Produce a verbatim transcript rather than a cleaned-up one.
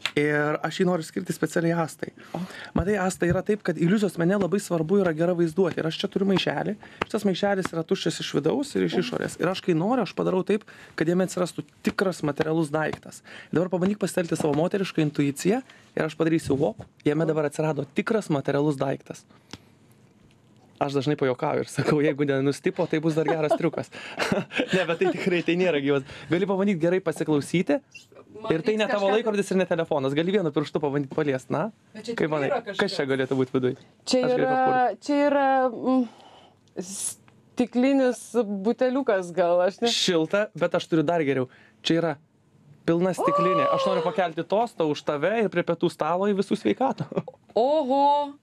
Ir aš jį noriu skirti specialiai Astai. Matai, Asta yra taip, kad iliuzijos mene labai svarbu yra gera vaizduoti. Ir aš čia turiu maišelį. Šitas maišelis yra tuščias iš vidaus ir iš išorės. Ir aš kai noriu, aš padarau taip, kad jame atsirastų tikras materialus daiktas. Dabar pabandyk pasitelkti savo moterišką intuiciją ir aš padarysiu vop, jame dabar atsirado tikras materialus daiktas. Aš dažnai pajuokauju ir sakau, jeigu nenustipo, tai bus dar geras triukas. Ne, bet tai tikrai tai nėra gyvas. Gali pabandyti gerai pasiklausyti. Ir tai ne tavo laikrodis ir ne telefonas. Gali vienu pirštu pabandyti paliesti, na? Kaip manai, kas čia galėtų būti viduj? Čia yra, čia yra mm, stiklinis buteliukas gal, aš ne? Šilta, bet aš turiu dar geriau. Čia yra pilna stiklinė. Aš noriu pakelti tostą už tave ir prie pietų stalo į visų sveikatą. Oho!